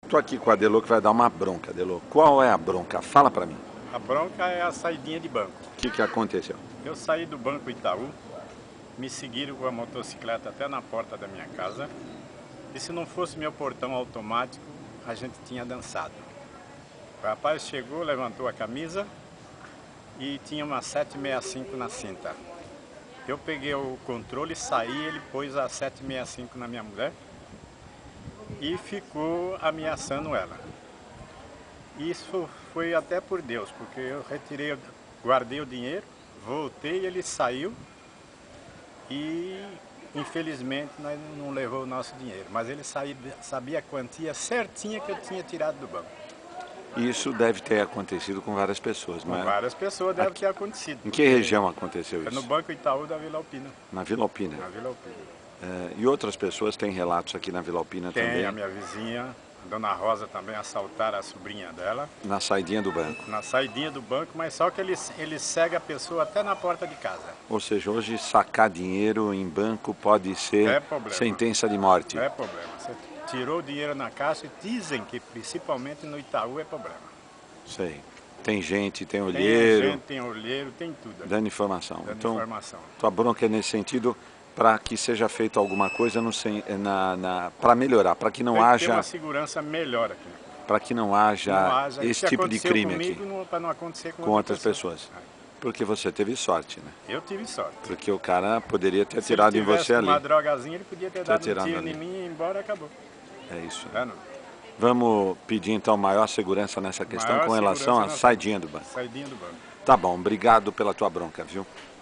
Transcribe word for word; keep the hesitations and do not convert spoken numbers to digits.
Estou aqui com a Adelô que vai dar uma bronca. Adelô, qual é a bronca? Fala pra mim. A bronca é a saidinha de banco. O que, que aconteceu? Eu saí do Banco Itaú, me seguiram com a motocicleta até na porta da minha casa. E se não fosse meu portão automático, a gente tinha dançado. O rapaz chegou, levantou a camisa e tinha uma sete sessenta e cinco na cinta. Eu peguei o controle, saí, ele pôs a sete sessenta e cinco na minha mulher e ficou ameaçando ela. Isso foi até por Deus, porque eu retirei, guardei o dinheiro, voltei, ele saiu e infelizmente nós não levou o nosso dinheiro, mas ele sabia, sabia a quantia certinha que eu tinha tirado do banco. Isso deve ter acontecido com várias pessoas, Com não é? várias pessoas deve Aqui, ter acontecido. Em que região aconteceu É isso? no Banco Itaú da Vila Alpina. Na Vila Alpina. Na Vila Alpina. É, e outras pessoas têm relatos aqui na Vila Alpina Tem também? a minha vizinha, a Dona Rosa, também assaltaram a sobrinha dela. Na saidinha do banco. Na saidinha do banco, mas só que eles, eles seguem a pessoa até na porta de casa. Ou seja, hoje sacar dinheiro em banco pode ser É problema. sentença de morte. É problema. Você tirou o dinheiro na caixa e dizem que principalmente no Itaú é problema. Sei. Tem gente, tem Tem olheiro. gente, tem olheiro, tem tudo. aqui. Dando informação. Dando Então, informação. tua bronca é nesse sentido para que seja feita alguma coisa no, na, na, para melhorar, para que não Tem que ter haja, uma segurança melhor aqui. para que não haja, Não haja esse que tipo de aconteceu crime comigo, aqui não, para não acontecer com, com outras pessoas. pessoas. Porque você teve sorte, né? Eu tive sorte. Porque o cara poderia ter Se atirado ele em você ali. uma drogazinha, ele podia ter, Ter dado um atirado tiro ali. em mim e ir embora, acabou. É isso. Tá, não? Vamos pedir então maior segurança nessa questão Maior com relação à segurança na- saidinha do banco. Saidinha do banco. Tá bom, obrigado pela tua bronca, viu?